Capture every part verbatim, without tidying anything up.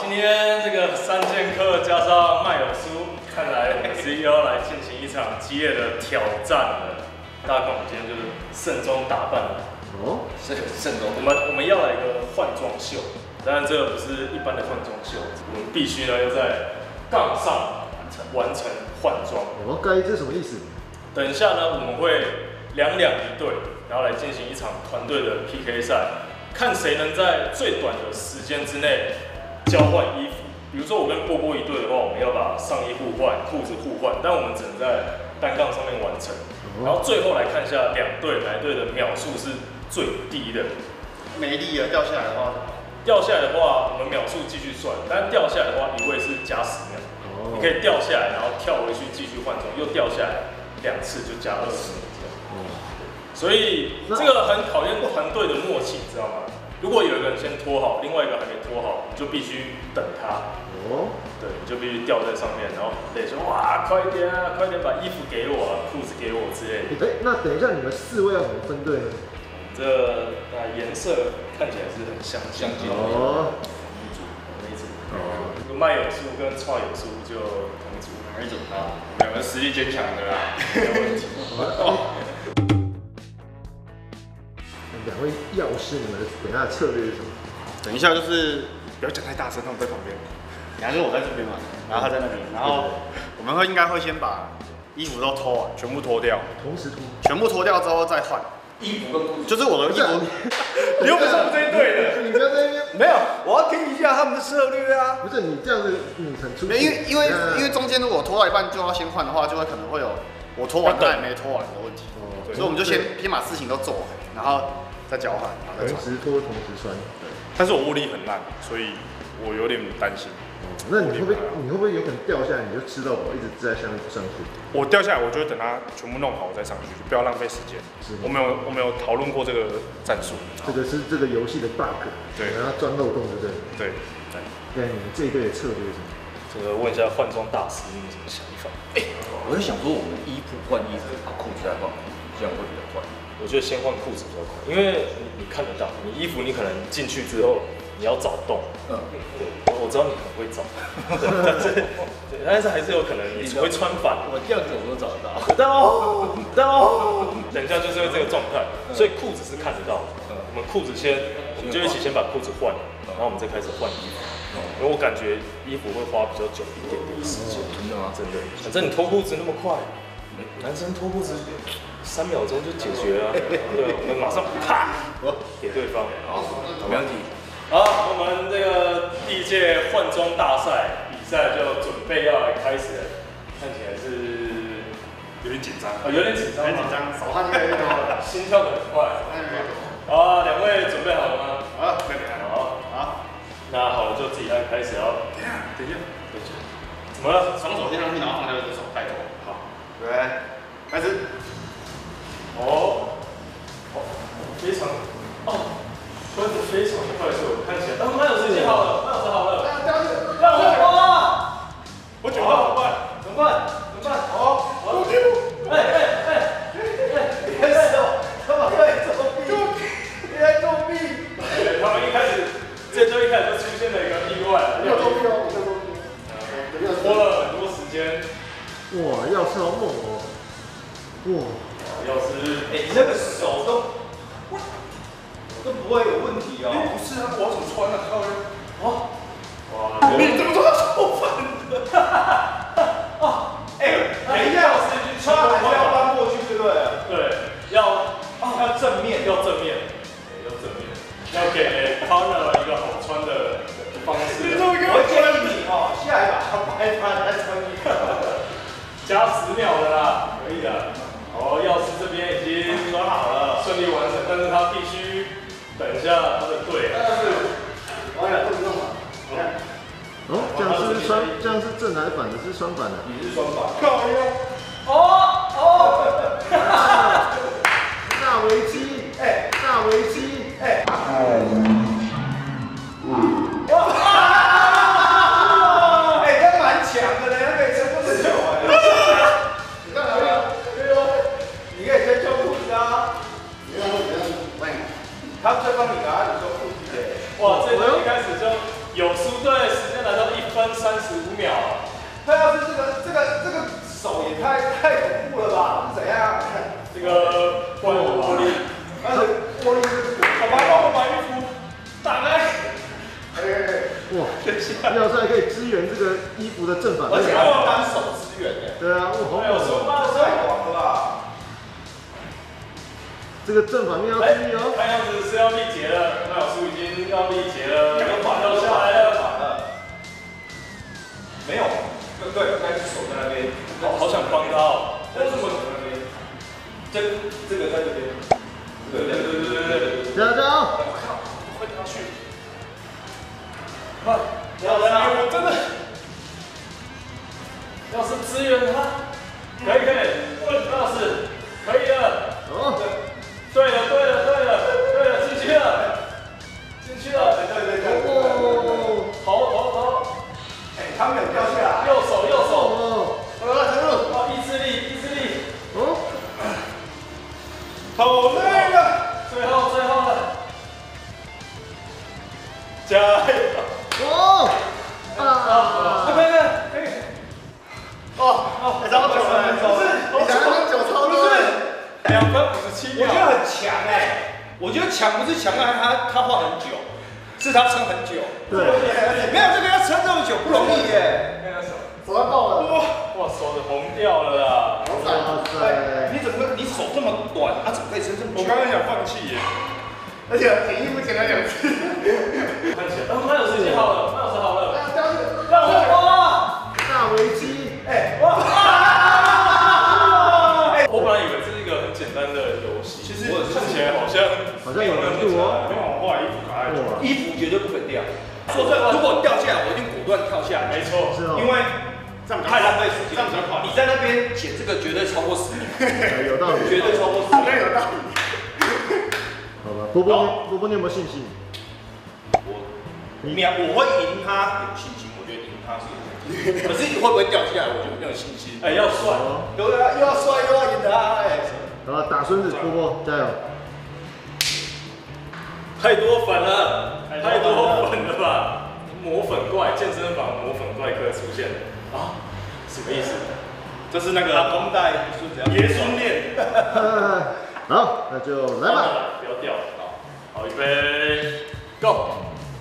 今天这个三剑客加上麦有书，看来我们是要来进行一场激烈的挑战了。大家看我们今天就是盛装打扮了。 哦， 是盛装。 我们我们要来一个换装秀，当然这个不是一般的换装秀，我们必须呢要在杠上完成完成换装。 哦，该这什么意思？ 等一下呢，我们会两两一队，然后来进行一场团队的 P K 赛，看谁能在最短的时间之内交换衣服。比如说我跟波波一队的话，我们要把上衣互换、裤子互换，但我们只能在单杠上面完成。然后最后来看一下两队哪一队的秒数是最低的。 没力了，掉下来的话， 掉下来的话，我们秒数继续算，但掉下来的话，一位是加十秒。 哦， 你可以掉下来，然后跳回去继续换装，又掉下来两次就加二十秒这样。所以这个很考验团队的默契，你知道吗？如果有一个人先脱好，另外一个还没脱好，你就必须等他。 哦，对， 你就必须吊在上面，然后累说哇，快点啊，快点把衣服给我啊，裤子给我之类的。 哎，那等一下你们四位要怎么分队呢？ 这那颜色看起来是很相近。 哦， 同一组，同一组。 哦， 这个麦有书跟创有书就同一组， 哪一种啊？两个实力坚强的啦，没有问题。 两位药师，你们等一下的策略是什么？ 等一下就是不要讲太大声，他们在旁边。然后就是我在这边嘛，然后他在那边，然后我们会应该会先把衣服都脱完，全部脱掉， 同时脱， 全部脱掉之后再换衣服跟裤子， 就是我的衣服。 你又不是我们这一队的， 你不要在那边。 没有，我要听一下他们的策略啊。 不是你这样子，你很出。 因为因为因为中间如果脱到一半就要先换的话，就会可能会有我脱完他也没脱完的问题。 哦， 所以我们就先先把事情都做完，然后再交换，然后再同穿。 时脱，同时穿。 对， 但是我握力很烂，所以我有点担心。 那你会不会你会不会有可能掉下来你就吃到饱，一直在下面不上去？ 我掉下来，我就会等它全部弄好我再上去，不要浪费时间。我们有我们有讨论过这个战术。 这个是这个游戏的 bug， 对， 然后钻漏洞，对不对？ 对。 对，你们这一队的策略是什么？ 这个问一下换装大师你有什么想法？ 我就想说，我们衣服换衣服，把裤子再换裤子，这样会比较快。 我觉得先换裤子比较快，因为你你看得到，你衣服你可能进去之后你要找洞，嗯，对，我我知道你很会找，但是对，但是还是有可能你会穿反。 我这样子我都找得到。 但哦，但哦，等一下就是会这个状态，所以裤子是看得到的。我们裤子先，我们就一起先把裤子换了，然后我们再开始换衣服。因为我感觉衣服会花比较久一点点时间。 真的吗？ 真的，反正你脱裤子那么快，男生脱裤子三秒钟就解决了。对，我们马上啪给对方。 好，没问题。 好，我们这个第一届换装大赛比赛就准备要来开始了，看起来是有点紧张， 哦，有点紧张， 很紧张，手汗越来越多了， 心跳得很快。 手汗越来越多。 好，两位准备好了吗？ 好，可以了。 好， 好， 那好了就自己按开始哦。 等一下，等一下， 等一下，怎么了？ 双手贴上去，然后放下右手，带头。好，对，开始。 哦，哦，非常，哦，穿的非常的快速，看起来，哦，麦老师已经好了，麦老师好了，让我哇，我卷到怎么办？怎么办？怎么办？好，好，哎哎哎哎，别手，他们在作弊，你在作弊，对，他们一开始，这周一开始就出现了一个意外， 没有作弊哦，没有作弊。 拖了很多时间， 哇，药师好猛哦！哇， 要是哎，你那个手都都不会有问题哦。 不是啊，我要怎么穿啊？靠呀！ 哦，哇， 你怎么做到手反的？ 哦，哎，等一下，穿还是要翻过去，对不对？ 对，要要正面，要正面，要正面，要给 partner 一个好穿的方式。 我建议你哦，下一把拍翻再穿衣服， 加十秒的啦，可以的。哦，药师这边已经穿好了，顺利完成，但是他必须等一下他的队。 我俩动不动嘛？ 哦，这样是双，这样是正还是反的？是双反的。 你是双把。 靠呀！ 哦哦， 大危机！哎，大危机！ 哎，哎，他蛮强的呢，他可以撑这么久哎。 你干嘛呀？ 对哦，你可以先脱裤子啊。 你看我怎样？喂， 他们在帮你拿，你脱裤子。 哇，这周一开始就有输队，时间分三十五秒。 他要是这个这个这个手也太太恐怖了吧？是怎样？ 这个玻璃， 但是玻璃是好吧，帮我把衣服打开。 哎哎哎！ 哇，要是还可以支援这个衣服的正反面， 而且还是单手支援的。 对啊，哇，好还有说猛哦！ 话太广了吧？ 这个正反面要注意哦。 看样子是要力竭了，那老师已经要力竭了，要反掉下来了。 反了。没有，对对，应该是手在那边。 好好想帮他哦。 为什么手在那边？这这个在这边。对对对对对对对。 加油加油！ 我靠，快点去！快！要人啊！我真的，要是支援他，可以可以，问老师，可以的。 哦， 对了对了对了对了，进去了，进去了。 对对对对。 哦， 头头头， 哎，他没有掉下来。 右手右手。 哦， 呃，陈路。 哦，意志力意志力。 哦， 好累了。 最后最后了，加油！ 哦，啊， 可以可以。 哦哦，超久了，不是，你讲那么久超多。 两分五十七秒。 我觉得很强哎，我觉得强不是强在他他画很久，是他撑很久。 对， 没有这个要撑这么久不容易耶。 那个手， 手要爆了。哇哇，手的红掉了啦！ 哇塞， 你怎么你手这么短，啊怎么可以撑这么久？ 我刚刚想放弃耶， 而且剪衣服剪了两次。 看起来，嗯，慢有时间好了，慢有时好了。 让我哇！ 大危机， 哎哇！ 我本来以为这是一个很简单的游戏，其实看起来好像好像有难度哦。 因为我后来衣服卡在哇， 衣服绝对不可以掉。说真的，如果掉下来，我一定果断跳下来。 没错， 是哦， 因为这样太浪费时间， 这样比较快。 你在那边剪这个绝对超过十秒， 有道理， 绝对超过十秒。有道理。 好吧，波波，波波，你有没有信心？ 我秒我会赢他，有信心，我觉得赢他是有信心。可是你会不会掉下来，我就没有信心。 哎，要帅， 对啊，又要帅又要赢他，哎。 好了，打孙子，波波加油！ 太多粉了，太多粉了吧？魔粉怪，健身房魔粉怪客出现了啊？什么意思？ 这是那个阿公带孙子要爷孙恋， 好，那就来吧。 不要掉，好，预备，Go！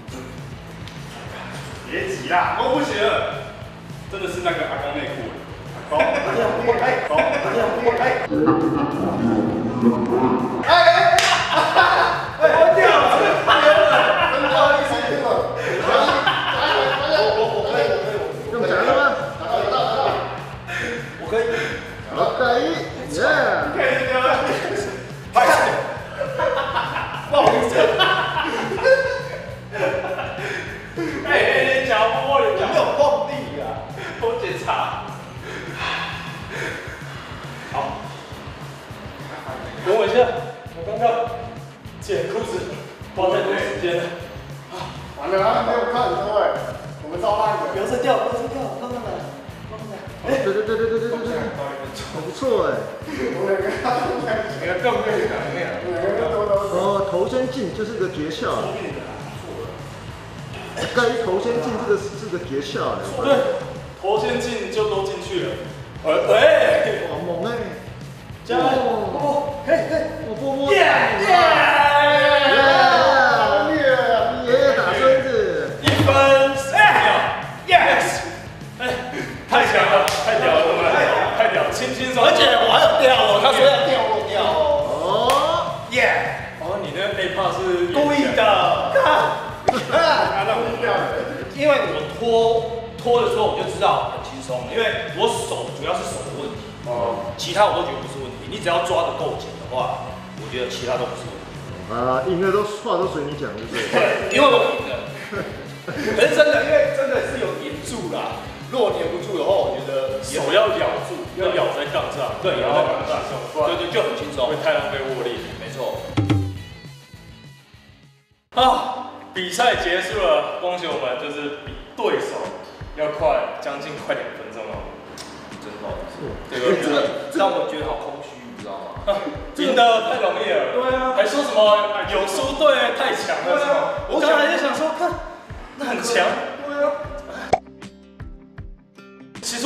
别急啦，我不行了，真的是那个阿公内裤了。 高，我开，高，我开。哎哎哎！我掉了，不好意思，我我我可以，我可以， 用夹的吗？ 达到，达到，我可以。 好，可以，耶！ 可以掉了，拍手，不好意思。 哎哎，你脚摸了， 有没有碰地啊？ 我检查。好，等我一下，我刚刚剪裤子花太多时间了。 完了，他没有看各位，我们照烂的。 不要再掉，不要再掉，慢慢来，慢慢来。 对对对对对对对对，很不错哎。 你要更会讲那样。 哦，头先进就是个诀窍。该头先进这个是个诀窍哎。 对，头先进就都进去了。喂喂， 哇，猛哎！ 加油！ 哦， 可以可以， 我波波， 耶耶！ 耶，打孙子， 一分四秒 ，yes！哎，太强了，太屌了，我们太屌，轻轻松松。 而且我还有掉哦，他说要掉我掉哦。 哦， 耶！ 哦，你那个 A 帕是故意的，看， 他让我掉。 因为我拖拖的时候我就知道很轻松，因为我手主要是手的问题， 哦， 其他我都觉得不是问题。你只要抓得够紧的话，我觉得其他都不是问题。 啊，赢了都话都随你讲，对不对？ 对，因为我赢了。可是真的，因为真的是有黏住啦。如果黏不住的话，我觉得手要咬住，要咬在杠上， 对， 咬在杠上，不然对对，就很轻松会。太浪费握力。 没错。 啊，比赛结束了，恭喜我们就是比对手要快将近快两分钟哦。 真的不好意思， 这个这个让我觉得好空虚，你知道吗？ 赢得太容易了。 对啊还说什么有输对太强了是吗？我刚才在想说，看那很强。 对啊。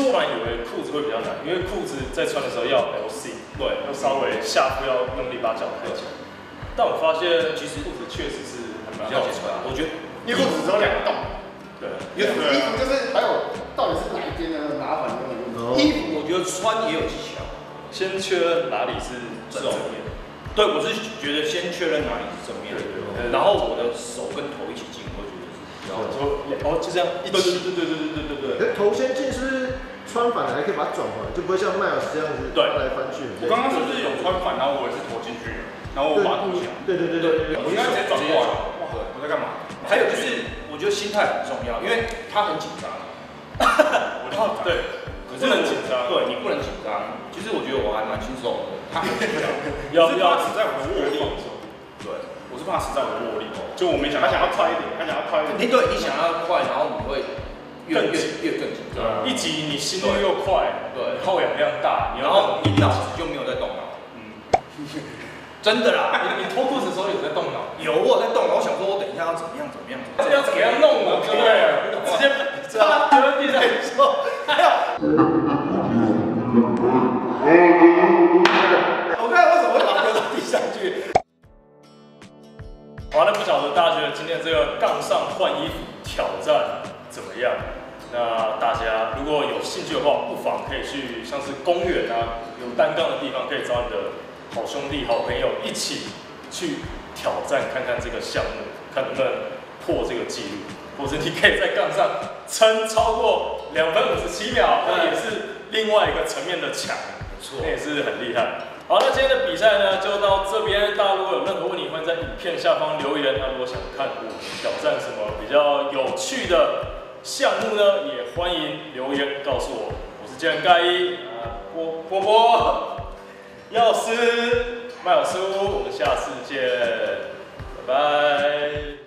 实我本来以为裤子会比较难，因为裤子在穿的时候要 L C， 对， 要稍微下腹要用力把脚抬起来。但我发现其实裤子确实是很比蛮好穿较简单。我觉得因为裤子只有两个洞。 对， 衣服衣服就是还有到底是哪一边的麻烦的问题。 衣服我觉得穿也有技巧， 先确认哪里是正面。 对，我是觉得先确认哪里是正面，然后我的手跟头一起进，我觉得是比较。 哦，就这样一起。对对对对对对对。 哎，头先进是不是穿反了还可以把它转回来，就不会像迈尔斯这样子翻来翻去？ 我刚刚是不是有穿反，然后我也是投进去，然后我把它投起来？ 对对对对对， 我应该直接转过来。哇，我在干嘛？ 还有就是，我觉得心态很重要，因为他很紧张。 我靠， 对， 可不能紧张， 对你不能紧张。其实我觉得我还蛮轻松的，他很紧张， 要要死在我的握力。 对， 我是怕死在我的握力。就我没想，他想要快一点，他想要快一点。 你对你想要快，然后你会越越越更紧张。 一集你心率又快， 对， 耗氧量大， 然后你脑子就没有在动脑。嗯，真的啦， 你你脱裤子的时候有在动脑？ 有我在动脑，我想说我等一下要怎么样怎么样， 这要怎么样弄我，对不对？直接他丢在地上说，还有。 我刚才为什么会把它丢到地上去？ 好，那不晓得大家觉得今天这个杠上换衣服挑战怎么样？那大家如果有兴趣的话，不妨可以去像是公园啊，有单杠的地方，可以找你的好兄弟、好朋友一起去挑战看看这个项目，看能不能破这个纪录，或者你可以在杠上撑超过两分五十七秒，那也是另外一个层面的强，那也是很厉害。好，那今天的比赛呢就到这边。大家如果有任何问题，欢迎在影片下方留言。那如果想看我们挑战什么比较有趣的项目呢，也欢迎留言告诉我。我是健人盖伊，啊，波波波，药师麦老师，我们下次见，拜拜。